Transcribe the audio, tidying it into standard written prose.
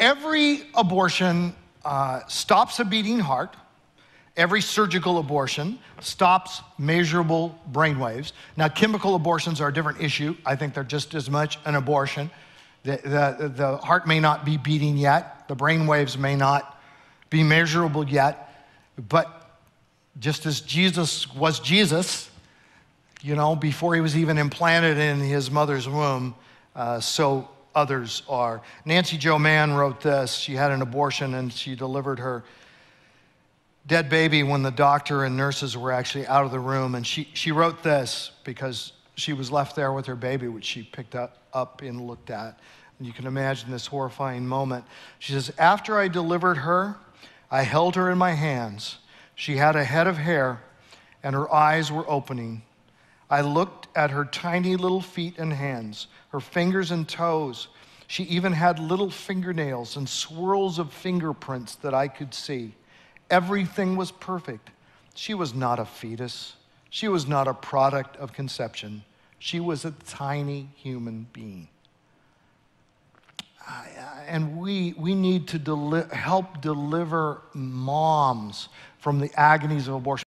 every abortion stops a beating heart. Every surgical abortion stops measurable brain waves. Now, chemical abortions are a different issue. I think they're just as much an abortion. The heart may not be beating yet. The brain waves may not be measurable yet. But just as Jesus was Jesus, before he was even implanted in his mother's womb, so others are. Nancy Jo Mann wrote this. She had an abortion and she delivered her dead baby when the doctor and nurses were actually out of the room. And she wrote this because she was left there with her baby, which she picked up and looked at. And you can imagine this horrifying moment. She says, after I delivered her, I held her in my hands. She had a head of hair and her eyes were opening. I looked at her tiny little feet and hands, her fingers and toes. She even had little fingernails and swirls of fingerprints that I could see. Everything was perfect. She was not a fetus. She was not a product of conception. She was a tiny human being. And we need to help deliver moms from the agonies of abortion.